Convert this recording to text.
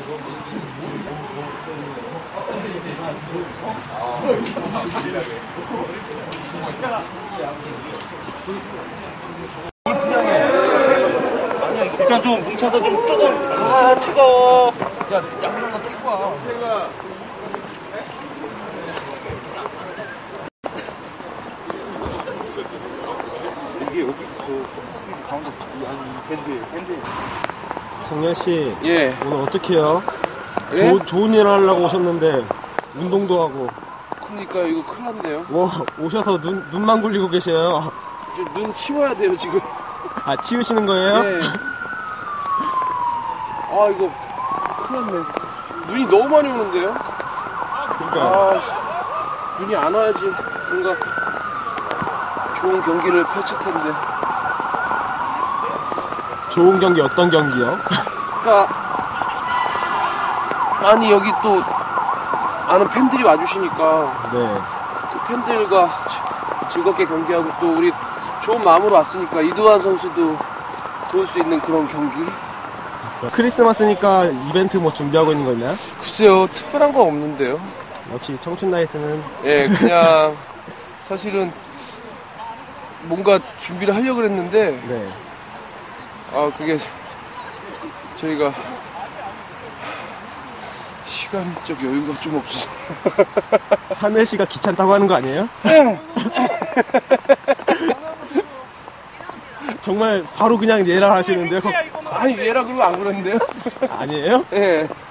일단 좀 뭉쳐서 좀 조금 차가워. 야 양념만 끼고 와. 이게 여기 가운데 밴드. 정렬씨, 예. 오늘 어떻게 해요? 예? 좋은 일 하려고 오셨는데 운동도 하고. 그러니까 이거 큰일 났네요. 오셔서 눈만 굴리고 계셔요. 눈 치워야 돼요 지금. 아, 치우시는 거예요? 네. 아 이거 큰일 났네. 눈이 너무 많이 오는데요? 그러니까. 눈이 안 와야지 뭔가 좋은 경기를 펼칠 텐데. 좋은 경기 어떤 경기요? 그러니까 아니 여기 또 아는 팬들이 와주시니까 네. 그 팬들과 즐겁게 경기하고 또 우리 좋은 마음으로 왔으니까 이두환 선수도 도울 수 있는 그런 경기. 크리스마스니까 이벤트 뭐 준비하고 있는 거 있나요? 글쎄요 특별한 건 없는데요. 역시 청춘 나이트는. 예 그냥 사실은 뭔가 준비를 하려고 했는데 네. 그게 저희가 시간적 여유가 좀 없어서. 하늘 씨가 귀찮다고 하는 거 아니에요? 정말 바로 그냥 예라 하시는데요? 아니 얘라 그러고 안 그랬는데요? 아니에요? 예.